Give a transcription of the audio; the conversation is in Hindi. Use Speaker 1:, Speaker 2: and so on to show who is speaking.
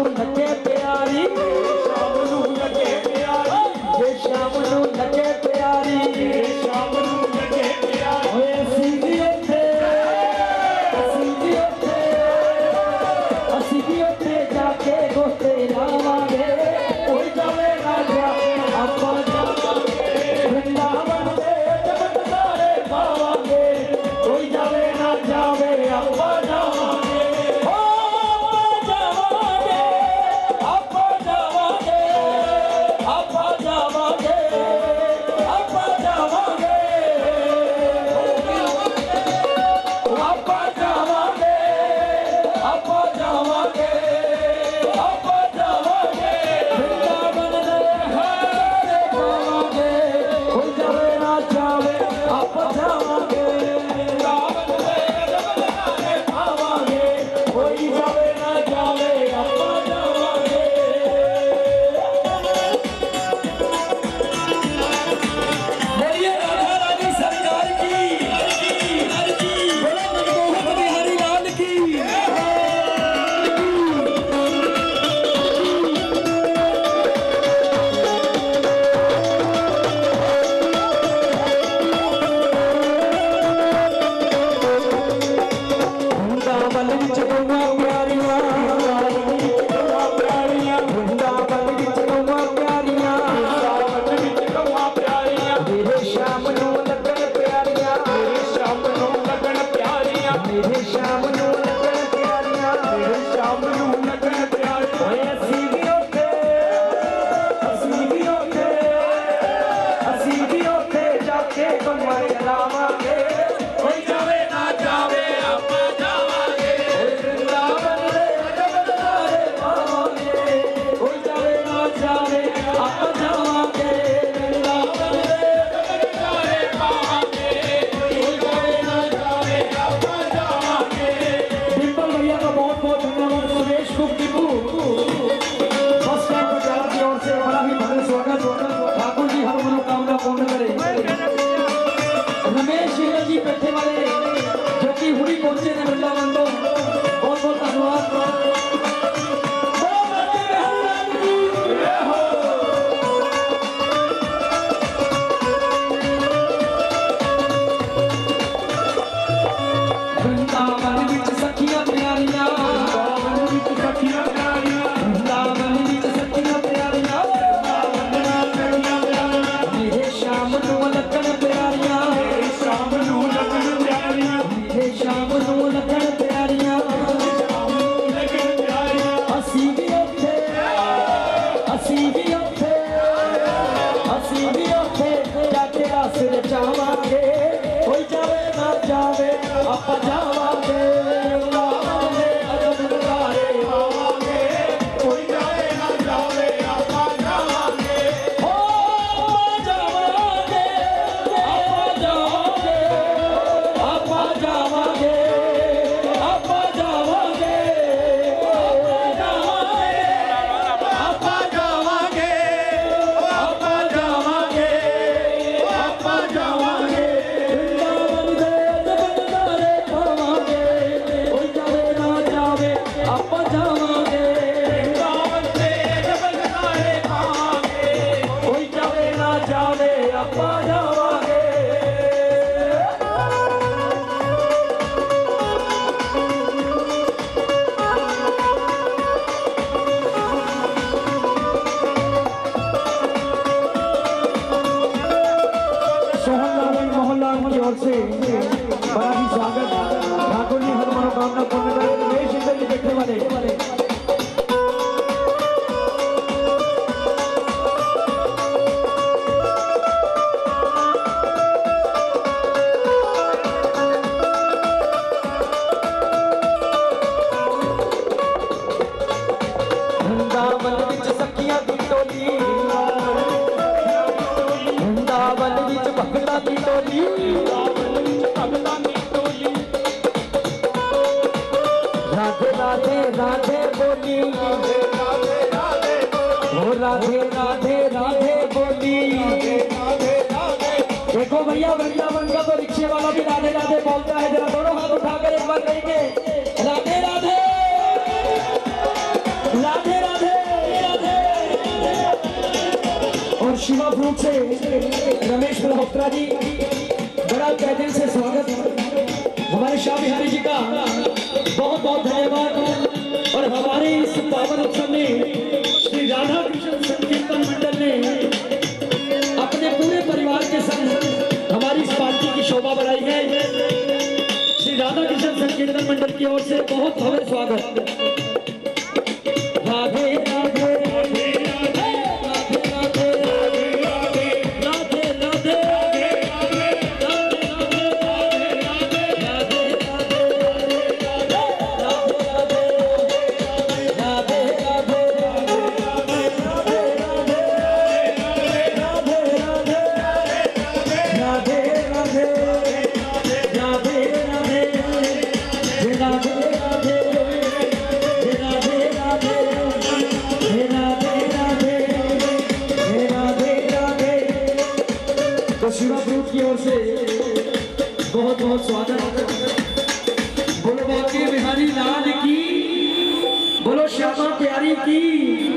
Speaker 1: लगे प्यारी,
Speaker 2: शाम नू लगे प्यारी,
Speaker 1: जे शाम नू लगे प्यारी,
Speaker 2: शाम नू लगे प्यारी।
Speaker 1: ओए असीं भी उत्थे जाके गोते लावांगे, कोई जावे ना जावे आपां जावांगे, वृंदावन दे जगत सारे पावांगे, कोई जावे ना जावे आपां जावांगे, ओ आपां जावांगे, आपां जावांगे, आपां जावांगे, आपां जावांगे, आपां जावांगे, आपां जावांगे, वृंदावन दे हारे पावांगे, कोई जावे ना जावे आपां जावांगे, वृंदावन दे जगत सारे पावांगे, कोई जावे ना जावे आपां जावांगे। मेरी राधा रानी सरकार की, बोलो मनमोहन बिहारी लाल की। वृंदावन विच गौआं प्यारियां, वृंदावन विच गौआं प्यारियां,
Speaker 2: वृंदावन विच गौआं प्यारियां,
Speaker 1: मेरे शाम नू लगन प्यारियां,
Speaker 2: शाम नू लगन प्यारियां,
Speaker 1: मेरे शाम नू लगन प्यारियां,
Speaker 2: शाम नू लगन प्यारियां।
Speaker 1: ओए असीं भी उत्थे जाके कमर चलावांगे, कोई जावे ना जावे आपां जावांगे, वृंदावन दे जगत सारे पावांगे, कोई जावे ना जावे आपां जावांगे, वृंदावन दे जगत सारे पावांगे, कोई जावे ना जावे आपां जावांगे। डिम्पल भैया का बहुत बहुत धन्यवाद। Suresh cook Tipu bus stand बाजार की ओर से बड़ा ही भव्य स्वागत। ठाकुर जी हर मनोकामना पूर्ण करे। रमेश शेखर जी बैठे वाले जो कि हुई पहुंचे ने वृंदावन तो बहुत बहुत धन्यवाद। वृंदावन विच सखियां प्यारियां,
Speaker 2: वृंदावन विच सखियां प्यारियां,
Speaker 1: वृंदावन विच सखियां प्यारियां, मेरे शाम नू लगन प्यारियां,
Speaker 2: शाम नू लगन प्यारियां,
Speaker 1: मेरे शाम नू लगन प्यारियां,
Speaker 2: शाम नू लगन प्यारियां।
Speaker 1: असीं भी उत्थे जाके रस रचावांगे, कोई जावे ना जावे आपां जावांगे, वृंदावन दे अजब नज़ारे पावांगे,
Speaker 2: कोई जावे ना जावे आपां जावांगे,
Speaker 1: ओ जावांगे, आपां जावांगे, आपां जावांगे, आपां जावांगे, आपां जावांगे, आपां जावांगे, आपां जावांगे, वृंदावन दे जगत सारे पावांगे, कोई जावे ना जावे आपां जावांगे,
Speaker 2: वृंदावन दे जगत सारे पावांगे,
Speaker 1: कोई जावे ना जावे आपां जावांगे। सोहन लाल मोहन लाल की ओर से बड़ा ही स्वागत। ठाकुर जी हर मनोकामना पूर्ण करे। रमेश शेखर जी बैठे वाले वृंदावन विच सखियां दी टोली, वृंदावन विच भगतां दी टोली,
Speaker 2: भगतां दी टोली,
Speaker 1: राधे राधे राधे बोली, ओ राधे राधे राधे बोली। देखो भैया वृंदावन का तो रिक्शे वाला भी राधे राधे बोलता है। जरा दोनों हाथ उठाकर एक बार कहेंगे राधे राधे राधे शिवा फ्रूट से रमेश मल्होत्रा जी, बड़ा तहे दिल से स्वागत। हमारे शाह बिहारी जी का बहुत बहुत धन्यवाद। और हमारे इस पावन उत्सव में श्री राधा कृष्ण संकीर्तन मंडल ने अपने पूरे परिवार के संग हमारी इस पार्टी की शोभा बढ़ाई है। श्री राधा कृष्ण संकीर्तन मंडल की ओर से बहुत भव्य स्वागत। राधे राधे राधे शिवा फ्रूट की ओर से बहुत बहुत स्वागत। बोलो बांके बिहारी लाल की, बोलो श्यामा प्यारी की।